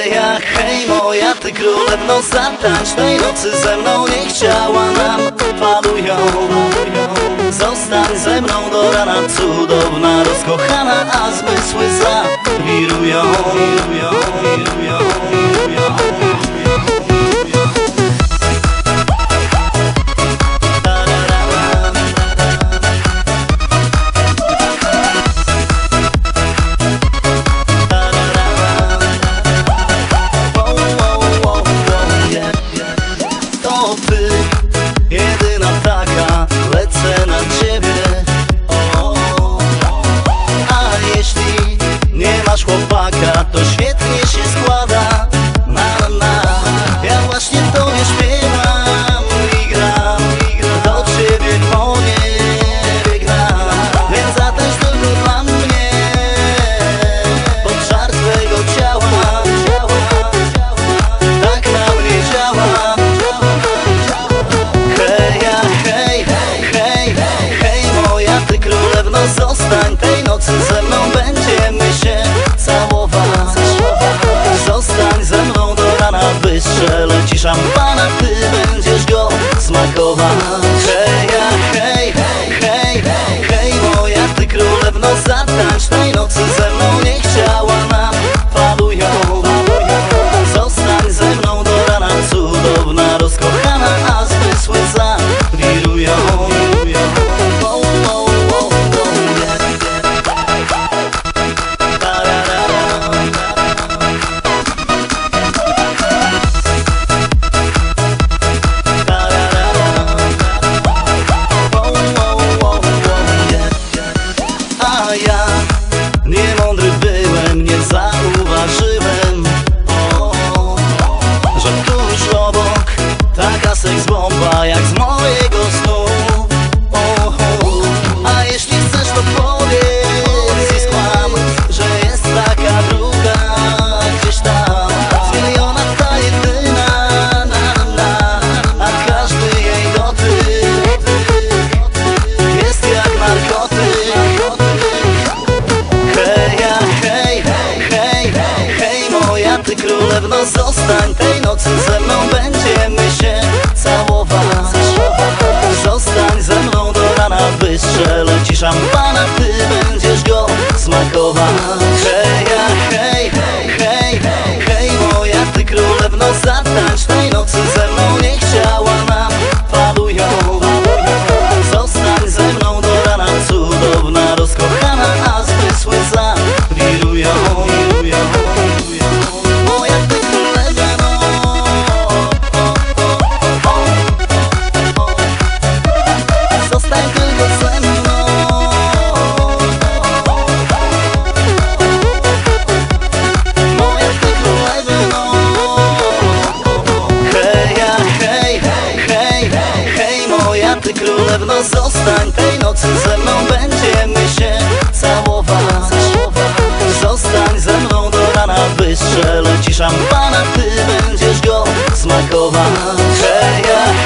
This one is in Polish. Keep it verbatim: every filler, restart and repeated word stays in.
Heja, hej moja ty królewno, zatańcz tej nocy ze mną. Nie chciała nam, falują. Zostań ze mną do rana, cudowna, rozkochana, a zmysły zawirują, wirują, wirują, wirują. Jedyna taka, lecę na ciebie. O, a jeśli nie masz chłopaka, to świetnie się składa. Na, na, ja właśnie tobie śpiewam i gram, i gram. Do ciebie po niebie gram. Więc zatańcz tylko dla mnie pod żar twego ciała. Tak na mnie działa. Zostań tej nocy ze mną, będziemy się całować. Zostań ze mną do rana, wystrzelę ci szampana, ty będziesz go smakować. Heja, hej, hej, hej moja ty królewno, zatańcz tej nocy ze mną. Nie chciała nam, falują. Zostań ze mną do rana, cudowna, rozkochana, a zmysły zawirują. Ja niemądry byłem, nie zauważyłem, o, że tuż obok taka seks bomba jak z mojego snu. O, a jeśli chcesz, to powiedz i skłam, że jest taka druga gdzieś tam. Zmieniona ta jedyna, na, na, a każdy jej dotyk jest jak narkotyk. Ty królewno, zostań tej nocy ze mną, będziemy się całować. Zostań ze mną do rana, wystrzelę ci szampana, ty będziesz go smakować. Heja, hej, hej, hej moja ty królewno, zatańcz tej nocy ze mną. Nie chciała nam, falują. Zostań ze mną do rana, cudowna, rozkochana, a zmysły zawirują. Ty królewno, zostań tej nocy ze mną, będziemy się całować. Zostań ze mną do rana, wystrzelę ci szampana, ty będziesz go smakować. Heja,